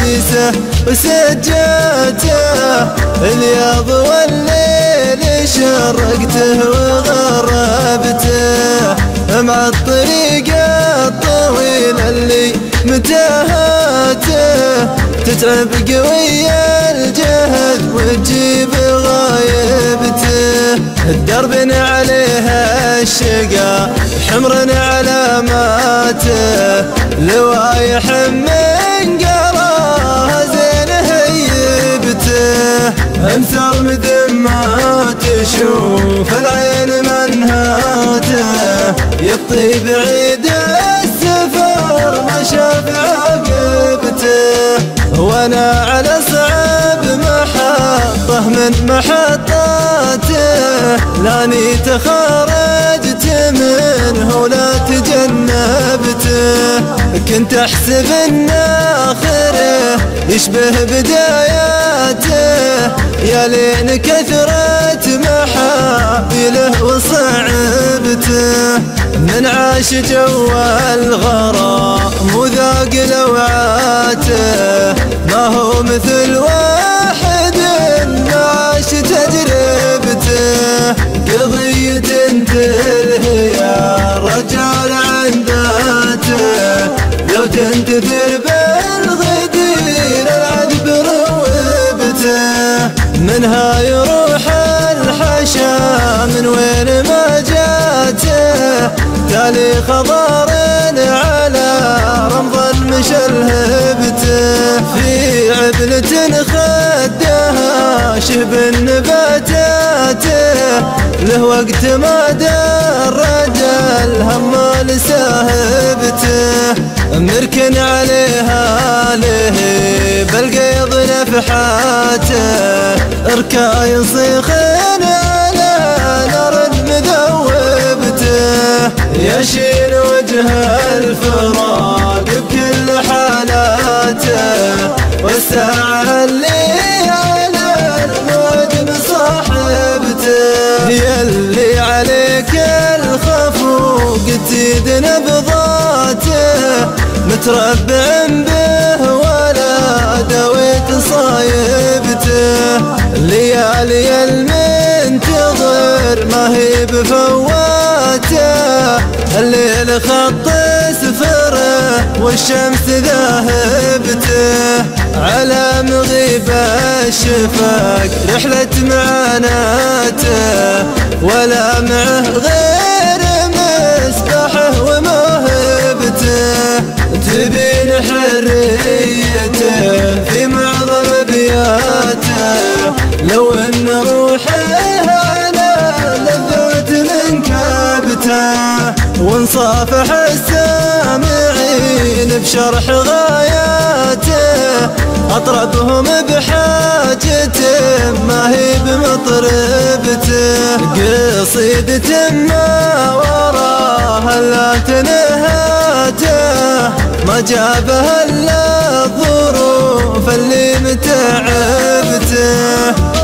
عريسه وسجاته، الياض والليل شرقته وغربته، مع الطريق الطويل اللي متاهاته، تتعب قوي الجهد وتجيب غايبته. الدرب عليها الشقا حمر علاماته، لوايح من قراها زين هيبته، امثال مدمات تشوف العين منهاته، يطي بعيد السفر ما شاف عاقبته. وانا على صعب محطه من محطاته، لاني تخرجت منه ولا تجنبته، كنت احسب ان اخره يشبه بداياته، يا لين كثرت محاوله وصعبته. من عاش جو الغرام وذاق لوعاته، ما هو مثل واحد ما عاش تجربته، قضية تلهي يا رجال عن ذاته، لو تنتثر بالغدير العذب روبته، منها يروح الحشا من وين ما جاته، تالي خضار على رمض مشلهبته، في عبلة خدها شهب النباتاته، له وقت ما درج الهم لساهبته، مركن عليها لهيب القيض نفحاته، اركاي صيخين على نار مذوبته، يشيل وجه الفراق بكل حالاته، والساعة اللي على الموت مصاحبته، يلي عليك الخفوق تزيد نبضاته، متربع به ولا دويت صايبته، ليالي المنتظر ما هي بفواته، الليل خط سفره والشمس ذاهبته، على مغيب الشفق رحلة معاناته، ولا معه غير مسبحه وموهبته، تبين حريته في معظم ابياته، لو ان روحه على لذات من كابته، وانصافح السامعين بشرح غاياته، اطربهم بحاجته ما هي بمطربته، قصيدة ما وراها لا تنهاته، ما جابها الا الظروف اللي متعبته.